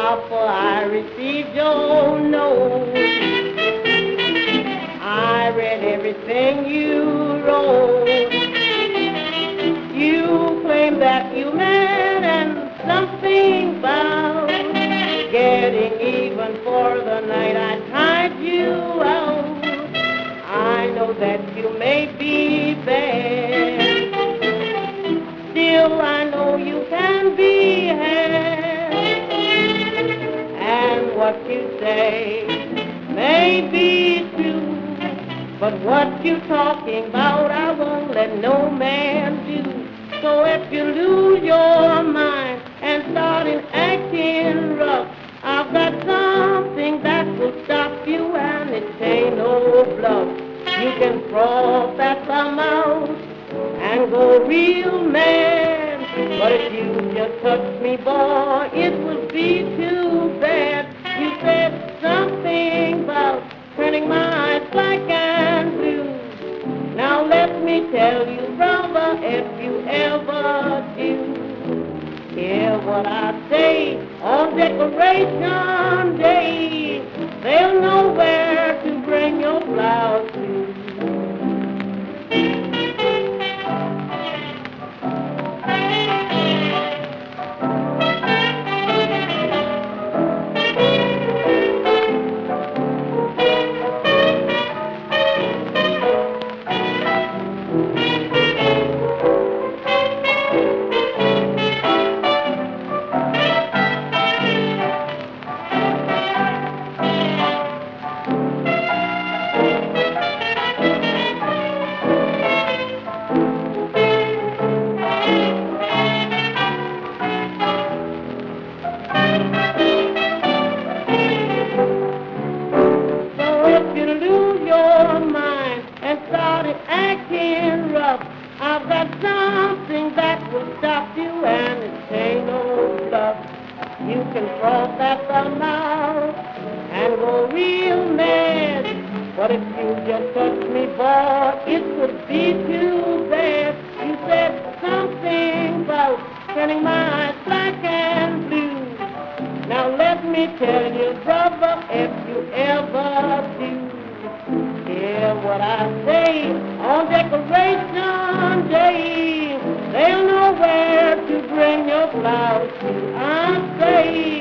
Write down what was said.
offer, I received your note. I read everything you wrote. You claim that you meant and something about getting even for the night I tied you out. I know that you may be bad, still I know you can be had. And what you say may be true, but what you talking about I won't let no man do. So if you lose your mind and start acting rough, I've got something that will stop you, and it ain't no bluff. You can froth at the mouth and go real mad, but if you just touch me, boy, it would be too bad. You said something about turning my eyes black and blue. Now let me tell you, brother, if you ever do hear what I say on Decoration Day, they'll know where to bring your flowers to. Acting rough, I've got something that will stop you, and it ain't no bluff. You can froth at the mouth and go real mad, but if you just touch me, boy, it would be too bad. You said something about turning my eyes black and blue. Now let me tell you, brother, if you ever do hear what I say on Decoration Day, they'll know where to bring your flowers to. I say